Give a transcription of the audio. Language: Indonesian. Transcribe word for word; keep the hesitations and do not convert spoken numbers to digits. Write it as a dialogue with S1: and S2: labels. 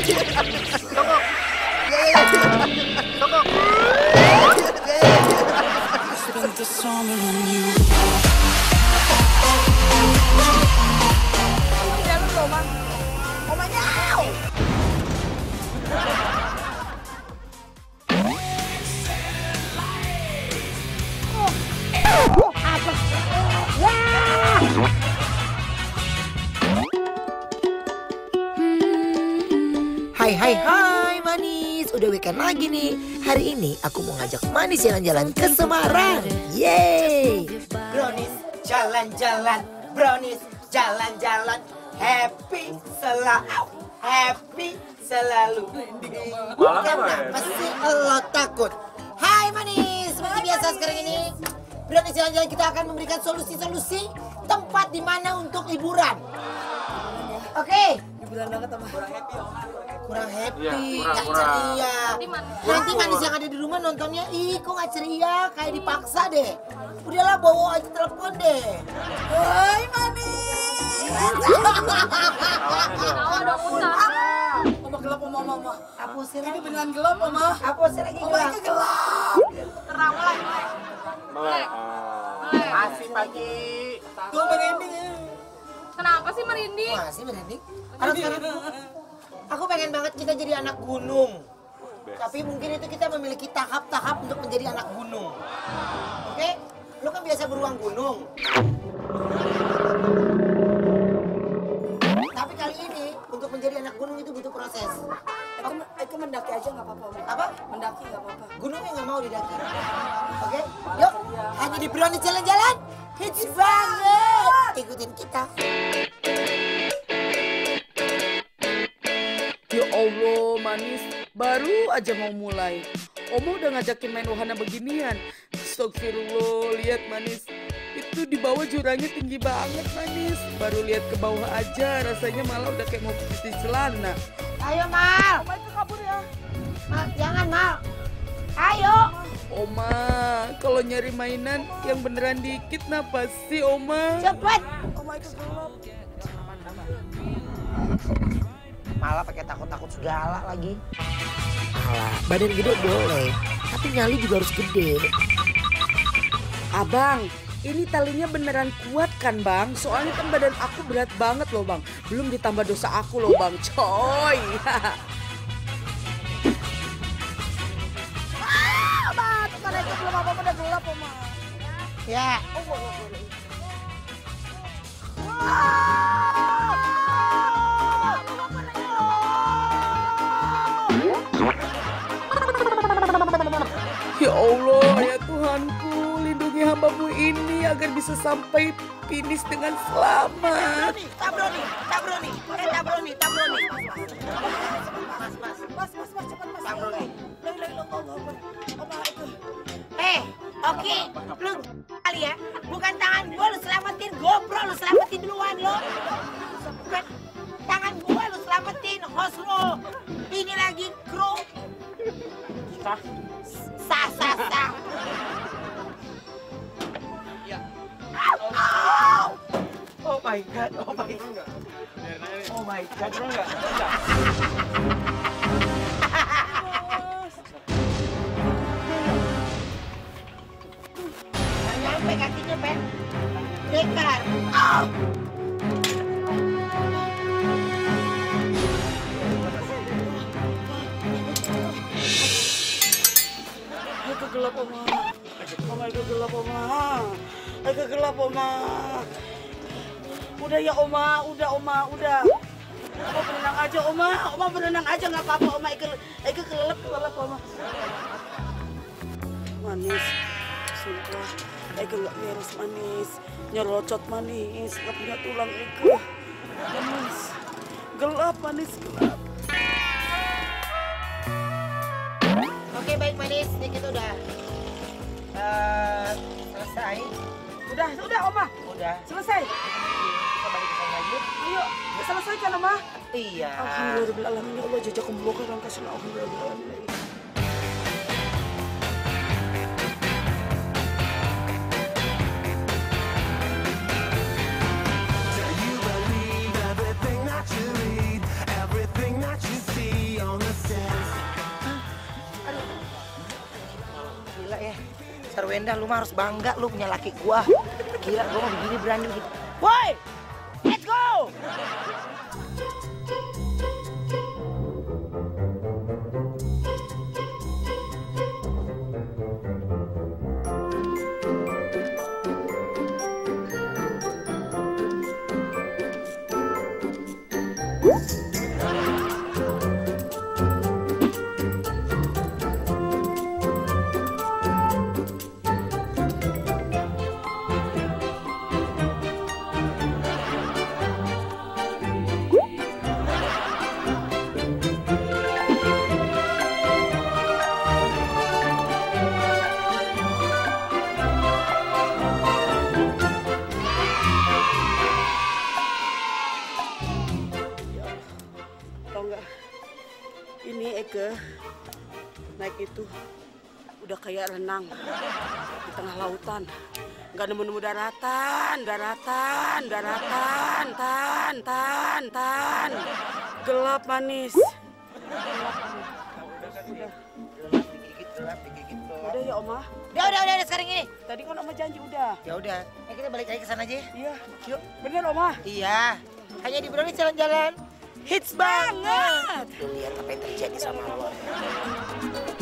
S1: Songok. Ya ya ya. Songok.
S2: Jangan loh, Bang. Omanya. Oh, apa?
S3: Hai hai hai manis, udah weekend lagi nih. Hari ini aku mau ngajak manis jalan-jalan ke Semarang. Yeay.
S4: Brownies jalan-jalan, brownies jalan-jalan, happy selalu, happy selalu. Kenapa sih lo takut? Hai manis, seperti biasa sekarang ini brownies jalan-jalan kita akan memberikan solusi-solusi tempat di mana untuk liburan. Oke. Liburan banget sama kurang happy, kurang happy,
S5: ya,
S4: nggak ceria. Nanti
S5: Kurang.
S4: manis yang ada di rumah nontonnya, ih kok nggak ceria, kayak dipaksa deh. Udahlah bawa aja telepon deh. Hai manis. Oma gelap oma oma oma. Apa sih lagi? Ini beneran gelap oma. Apa sih lagi gelap? Oma gelap. Terang mulai.
S5: Mulai.
S4: Masih pagi. Tuh merinding.
S2: Kenapa sih merinding?
S4: Masih merinding. Karena sekarang aku pengen banget kita jadi anak gunung. Tapi mungkin itu kita memiliki tahap-tahap untuk menjadi anak gunung. Oke? Lu kan biasa beruang gunung. Tapi kali ini untuk menjadi anak gunung itu butuh proses.
S2: Itu, itu mendaki aja nggak apa-apa. Om.
S4: Apa?
S2: Mendaki nggak apa-apa.
S4: Gunungnya nggak mau didaki. Oke? Yuk, hanya di Brownies jalan-jalan. Hits banget. Ikutin kita.
S6: Ya Allah, manis. Baru aja mau mulai. Oma udah ngajakin main wahana beginian. Astagfirullah, lihat manis. Itu di bawah jurangnya tinggi banget manis. Baru lihat ke bawah aja, rasanya malah udah kayak mau pipis di celana.
S4: Ayo Mal.
S2: Oma itu kabur ya.
S4: Mal, jangan Mal. Ayo.
S6: Oma, kalau nyari mainan yang beneran dikit napa sih Oma?
S4: Cepet.
S2: Oma itu gelap.
S4: Malah pakai takut-takut segala lagi.
S3: Alah, badan gede boleh, tapi nyali juga harus gede.
S6: Abang, ini talinya beneran kuat kan bang? Soalnya kan badan aku berat banget loh bang. Belum ditambah dosa aku loh bang, coy.
S2: Oma, tuh karena itu belum apa-apa udah gelap, Oma.
S4: Ya.
S6: Ya Allah, ya Tuhanku, lindungi hambamu ini agar bisa sampai finish dengan selamat.
S4: Tabroni, tabroni, eh tabroni, tabroni.
S2: Mas, mas, mas, cepat mas.
S4: Tabroni.
S2: Lagi, lagi, lo, lo, lo, Oma itu.
S4: Eh, oke, lu kali ya, bukan tangan gua lu selamatin, GoPro lu selamatin duluan lo. Bukan tangan gua lu selamatin, host lo. Ini lagi kru. Sah, sah, sah, sah. Oh my god, oh my god. Oh my god. Nggak nyampe kakinya, Pen. Dekar. Oh.
S6: Itu gelap Oma. Oma itu gelap Oma. Itu gelap Oma. Udah ya Oma, udah Oma, udah. Oma berenang aja Oma, Oma berenang aja nggak apa-apa Oma. Itu itu kelelep kelelep Oma. Manis, sumpah. Itu nggak beres manis, nyerocot manis, nggak punya tulang itu. Manis, gelap manis gelap.
S4: Oke, baik manis, ini kita udah uh, selesai.
S6: Udah, udah Oma.
S4: Udah.
S6: Selesai.
S4: Kita balik ke sana lagi.
S6: Ayo, udah selesai kan Oma?
S4: Iya.
S6: Alhamdulillahirobbilalamin. Ya Allah, jajak kumbukan orang kasih alhamdulillahirobbilalamin.
S7: Do you believe everything that you read, everything that you see?
S3: Endah, lu mah harus bangga lu punya laki gua. Gila, gua mau begini berani gitu. Woi! Let's go!
S6: Tau nggak? Ini Eke naik itu udah kayak renang di tengah lautan. Nggak nemu-nemu daratan, daratan, daratan, tan, tan, tan. Gelap manis. Udah ya Oma.
S3: Udah, udah, udah, udah sekarang ini.
S6: Tadi kan Oma janji udah.
S3: Ya udah, eh, kita balik lagi ke sana aja.
S6: Iya. Yuk. Bener Oma.
S3: Iya, hanya di Brownies jalan-jalan hits banget. Lu lihat apa yang terjadi sama lo.